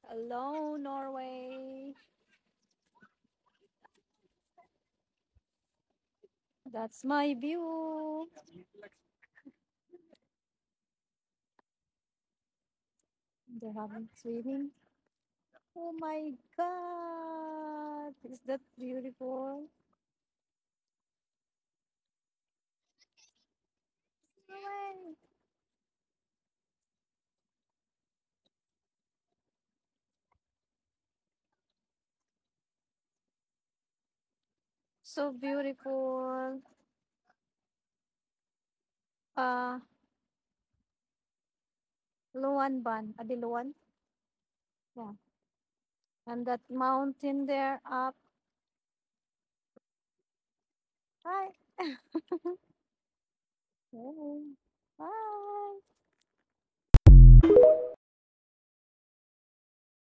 Hello, Norway. That's my view. They're having swimming. Oh my God. Is that beautiful? Norway. So beautiful. Uh, Loenvatn. Adiluan. Yeah. And that mountain there up. Hi. Oh. Bye.